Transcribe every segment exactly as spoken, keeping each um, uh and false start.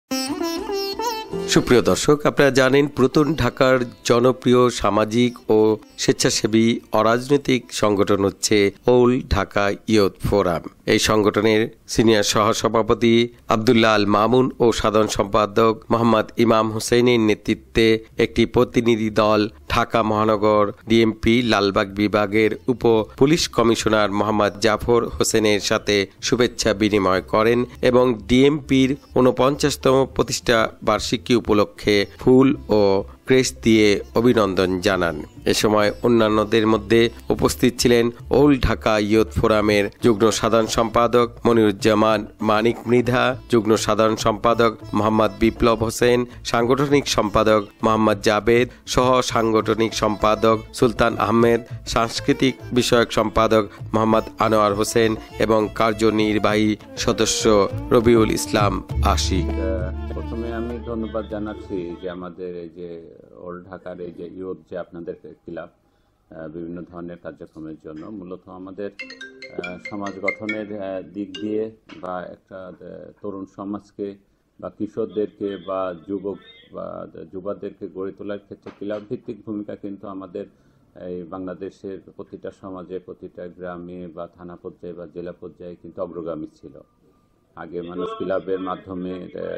সুপ্রিয় দর্শক, আপনারা জানেন পুরাতন ঢাকার জনপ্রিয় সামাজিক ও স্বেচ্ছাসেবী অরাজনৈতিক সংগঠন হচ্ছে ওল ঢাকা ইয়ুথ ফোরাম। এই সংগঠনের সিনিয়র সহসভাপতি আব্দুল্লাহ আল মামুন ও সাধারণ সম্পাদক মোহাম্মদ ইমাম হোসেনের নেতৃত্বে একটি প্রতিনিধি দল ঢাকা মহানগর ডিএমপি লালবাগ বিভাগের উপ পুলিশ কমিশনার মোহাম্মদ জাফর হোসেনের সাথে শুভেচ্ছা বিনিময় করেন এবং ডিএমপির ঊনপঞ্চাশতম প্রতিষ্ঠা বার্ষিকী উপলক্ষে ফুল ও ক্রেস্ট দিয়ে অভিনন্দন জানান। এ সময় অন্যান্যদের মধ্যে উপস্থিত ছিলেন ওল ঢাকা ইয়ুথ ফোরামের যুগ্ম সাধারণ সম্পাদক মনিরুজ্জামান মানিক মৃধা, যুগ্ম সাধারণ সম্পাদক মোহাম্মদ বিপ্লব হোসেন, সাংগঠনিক সম্পাদক মোহাম্মদ জাবেদ, সহ সাংগঠনিক সম্পাদক সুলতান আহমেদ, সাংস্কৃতিক বিষয়ক সম্পাদক মোহাম্মদ আনোয়ার হোসেন এবং কার্যনির্বাহী সদস্য রবিউল ইসলাম আশিক। প্রথমে আমি ধন্যবাদ জানাচ্ছি যে আমাদের এই যে ওল ঢাকার এই যে ইয়ুথ যে আপনাদের ক্লাব বিভিন্ন ধরনের কার্যক্রমের জন্য মূলত আমাদের সমাজ গঠনের দিক দিয়ে বা একটা তরুণ সমাজকে বা কিশোরদেরকে বা যুবক বা যুবাদেরকে গড়ে তোলার ক্ষেত্রে ক্লাব ভিত্তিক ভূমিকা কিন্তু আমাদের এই বাংলাদেশের প্রতিটা সমাজে, প্রতিটা গ্রামে বা থানা পর্যায়ে বা জেলা পর্যায়ে কিন্তু অগ্রগামী ছিল। আগে মানুষ ক্লাবের মাধ্যমে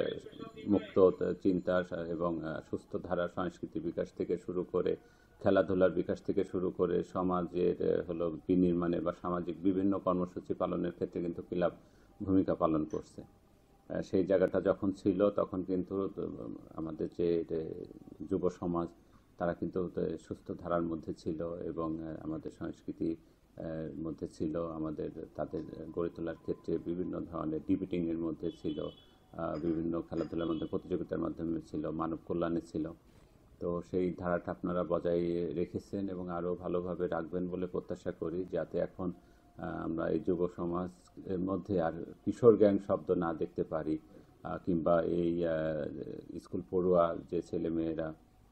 মুক্ত চিন্তা এবং সুস্থ ধারা সংস্কৃতি বিকাশ থেকে শুরু করে খেলাধুলার বিকাশ থেকে শুরু করে সমাজের হলো বিনির্মাণে বা সামাজিক বিভিন্ন কর্মসূচি পালনের ক্ষেত্রে কিন্তু ক্লাব ভূমিকা পালন করছে। সেই জায়গাটা যখন ছিল তখন কিন্তু আমাদের যে যুব সমাজ তারা কিন্তু সুস্থ ধারার মধ্যে ছিল এবং আমাদের সংস্কৃতি মধ্যে ছিল, আমাদের তাদের গড়ে তোলার ক্ষেত্রে বিভিন্ন ধরনের ডিবেটিংয়ের মধ্যে ছিল, বিভিন্ন খেলাধুলার মধ্যে প্রতিযোগিতার মাধ্যমে ছিল, মানব কল্যাণে ছিল। তো সেই ধারাটা আপনারা বজায় রেখেছেন এবং আরও ভালোভাবে রাখবেন বলে প্রত্যাশা করি, যাতে এখন আমরা এই যুব সমাজের মধ্যে আর কিশোর গ্যাং শব্দ না দেখতে পারি, কিংবা এই স্কুল পড়ুয়া যে ছেলেমেয়েরা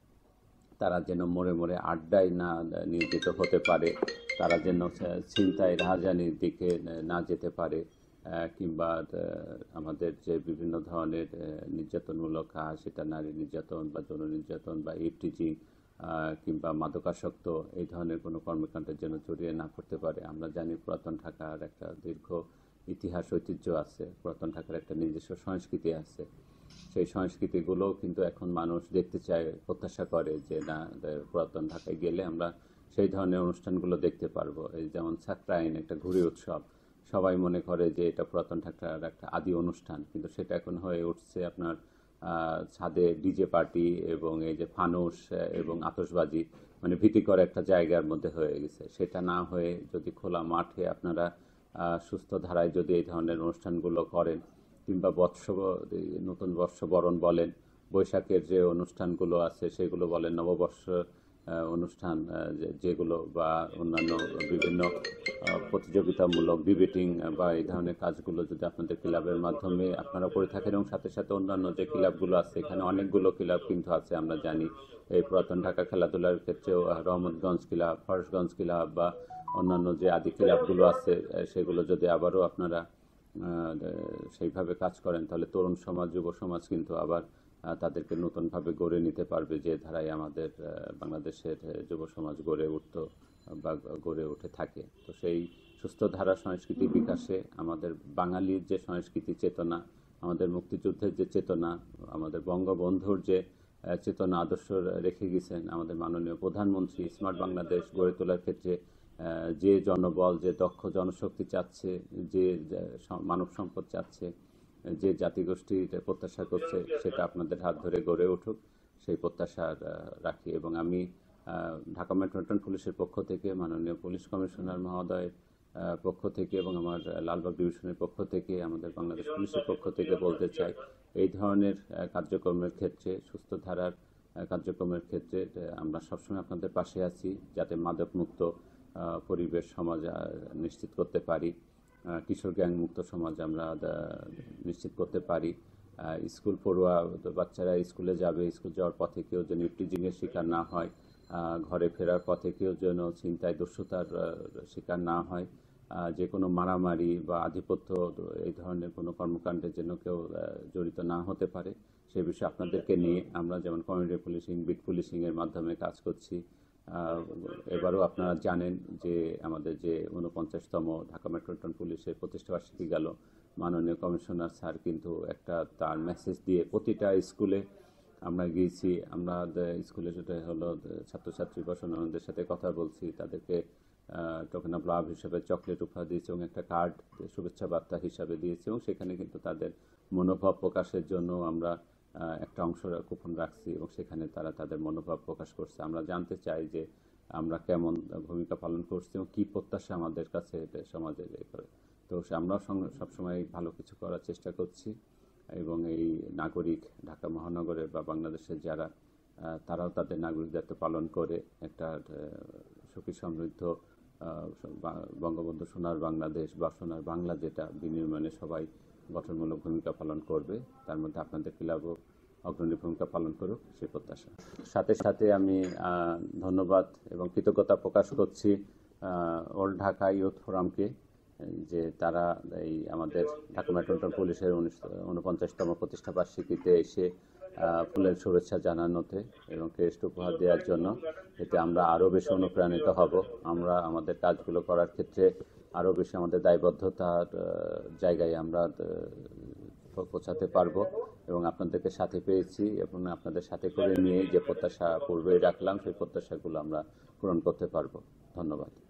তারা যেন মোড়ে মোড়ে আড্ডায় না নিয়োজিত হতে পারে, তারা যেন ছিনতাই রাহাজানির দিকে না যেতে পারে, কিংবা আমাদের যে বিভিন্ন ধরনের নির্যাতনমূলক কাজ, সেটা নারী নির্যাতন বা যৌন নির্যাতন বা ইফটিজিং কিংবা মাদকাসক্ত এই ধরনের কোনো কর্মকাণ্ডের জন্য জড়িয়ে না করতে পারে। আমরা জানি পুরাতন ঢাকার একটা দীর্ঘ ইতিহাস ঐতিহ্য আছে, পুরাতন ঢাকার একটা নিজস্ব সংস্কৃতি আছে। সেই সংস্কৃতিগুলোও কিন্তু এখন মানুষ দেখতে চায়, প্রত্যাশা করে যে না, পুরাতন ঢাকায় গেলে আমরা সেই ধরনের অনুষ্ঠানগুলো দেখতে পারবো। এই যেমন সাকরাইন একটা ঘুড়ি উৎসব, সবাই মনে করে যে এটা পুরাতন ঢাকার একটা আদি অনুষ্ঠান, কিন্তু সেটা এখন হয়ে উঠছে আপনার ছাদে ডিজে পার্টি এবং এই যে ফানুস এবং আতশবাজি, মানে ভীতিকর একটা জায়গার মধ্যে হয়ে গেছে। সেটা না হয়ে যদি খোলা মাঠে আপনারা সুস্থ ধারায় যদি এই ধরনের অনুষ্ঠানগুলো করেন, কিংবা বৎস নতুন বর্ষ বরণ বলেন, বৈশাখের যে অনুষ্ঠানগুলো আছে সেগুলো বলেন, নববর্ষ অনুষ্ঠান যেগুলো বা অন্যান্য বিভিন্ন প্রতিযোগিতামূলক ডিবেটিং বা এই ধরনের কাজগুলো যদি আপনাদের ক্লাবের মাধ্যমে আপনারা করে থাকেন, এবং সাথে সাথে অন্যান্য যে ক্লাবগুলো আছে, এখানে অনেকগুলো ক্লাব কিন্তু আছে আমরা জানি। এই পুরাতন ঢাকা খেলাধুলার ক্ষেত্রেও রহমতগঞ্জ ক্লাব, ফরশগঞ্জ ক্লাব বা অন্যান্য যে আদি ক্লাবগুলো আছে, সেগুলো যদি আবারও আপনারা সেইভাবে কাজ করেন, তাহলে তরুণ সমাজ, যুব সমাজ কিন্তু আবার তাদেরকে নতুনভাবে গড়ে নিতে পারবে, যে ধারায় আমাদের বাংলাদেশের যুব সমাজ গড়ে উঠত বা গড়ে উঠে থাকে। তো সেই সুস্থ ধারা সংস্কৃতি বিকাশে আমাদের বাঙালির যে সংস্কৃতি চেতনা, আমাদের মুক্তিযুদ্ধের যে চেতনা, আমাদের বঙ্গবন্ধুর যে চেতনা আদর্শ রেখে গেছেন আমাদের মাননীয় প্রধানমন্ত্রী, স্মার্ট বাংলাদেশ গড়ে তোলার ক্ষেত্রে যে জনবল, যে দক্ষ জনশক্তি চাচ্ছে, যে মানব সম্পদ চাচ্ছে, যে জাতিগোষ্ঠী প্রত্যাশা করছে, সেটা আপনাদের হাত ধরে গড়ে উঠুক সেই প্রত্যাশা রাখি। এবং আমি ঢাকা মেট্রোপলিটন পুলিশের পক্ষ থেকে, মাননীয় পুলিশ কমিশনার মহোদয়ের পক্ষ থেকে এবং আমার লালবাগ ডিভিশনের পক্ষ থেকে, আমাদের বাংলাদেশ পুলিশের পক্ষ থেকে বলতে চাই, এই ধরনের কার্যক্রমের ক্ষেত্রে, সুস্থ ধারার কার্যক্রমের ক্ষেত্রে আমরা সবসময় আপনাদের পাশে আছি, যাতে মাদকমুক্ত পরিবেশ সমাজ নিশ্চিত করতে পারি, কিশোর গ্যাং মুক্ত সমাজ আমরা নিশ্চিত করতে পারি। স্কুল পড়ুয়া বাচ্চারা স্কুলে যাবে, স্কুল যাওয়ার পথে কেউ যেন ইফটিজিংয়ের শিকার না হয়, ঘরে ফেরার পথে কেউ যেন ছিনতাই দস্যুতার শিকার না হয়, যে কোনো মারামারি বা আধিপত্য এই ধরনের কোনো কর্মকাণ্ডে যেন কেউ জড়িত না হতে পারে সে বিষয়ে আপনাদেরকে নিয়ে আমরা যেমন কমিউনিটি পুলিশিং, বিট পুলিশিংয়ের মাধ্যমে কাজ করছি। এবারও আপনারা জানেন যে আমাদের যে ঊনপঞ্চাশতম ঢাকা মেট্রোপলিটন পুলিশের প্রতিষ্ঠাবার্ষিকী গেল, মাননীয় কমিশনার স্যার কিন্তু একটা তার মেসেজ দিয়ে প্রতিটা স্কুলে আমরা গিয়েছি। আমরা স্কুলে যেটা হলো ছাত্রছাত্রী বসানোদের সাথে কথা বলছি, তাদেরকে টোকেন অফ লাভ হিসাবে চকলেট উপহার দিয়েছি এবং একটা কার্ড শুভেচ্ছা বার্তা হিসাবে দিয়েছি এবং সেখানে কিন্তু তাদের মনোভাব প্রকাশের জন্য আমরা একটা অংশ কুপন রাখছি এবং সেখানে তারা তাদের মনোভাব প্রকাশ করছে। আমরা জানতে চাই যে আমরা কেমন ভূমিকা পালন করছি এবং কী প্রত্যাশা আমাদের কাছে এটা সমাজে করে। তো আমরাও সবসময় ভালো কিছু করার চেষ্টা করছি এবং এই নাগরিক ঢাকা মহানগরের বা বাংলাদেশের যারা তারাও তাদের নাগরিক দায়িত্ব পালন করে একটা সুখী সমৃদ্ধ বঙ্গবন্ধু সোনার বাংলাদেশ বা সোনার বাংলা যেটা বিনির্মাণে সবাই গঠনমূলক ভূমিকা পালন করবে, তার মধ্যে আপনাদের ক্লাবও অগ্রণী ভূমিকা পালন করুক সে প্রত্যাশা। সাথে সাথে আমি ধন্যবাদ এবং কৃতজ্ঞতা প্রকাশ করছি ওল্ড ঢাকা ইয়ুথ ফোরামকে যে তারা এই আমাদের ঢাকা মেট্রোপলিটন পুলিশের ঊনপঞ্চাশতম প্রতিষ্ঠা বার্ষিকীতে এসে ফুলের শুভেচ্ছা জানানোতে এবং ক্রেস্ট উপহার দেওয়ার জন্য। এতে আমরা আরও বেশি অনুপ্রাণিত হব, আমরা আমাদের কাজগুলো করার ক্ষেত্রে আরও বেশি আমাদের দায়বদ্ধতার জায়গায় আমরা পৌঁছাতে পারবো এবং আপনাদেরকে সাথে পেয়েছি এবং আপনাদের সাথে করে নিয়ে যে প্রত্যাশা পূর্বেই রাখলাম সেই প্রত্যাশাগুলো আমরা পূরণ করতে পারবো। ধন্যবাদ।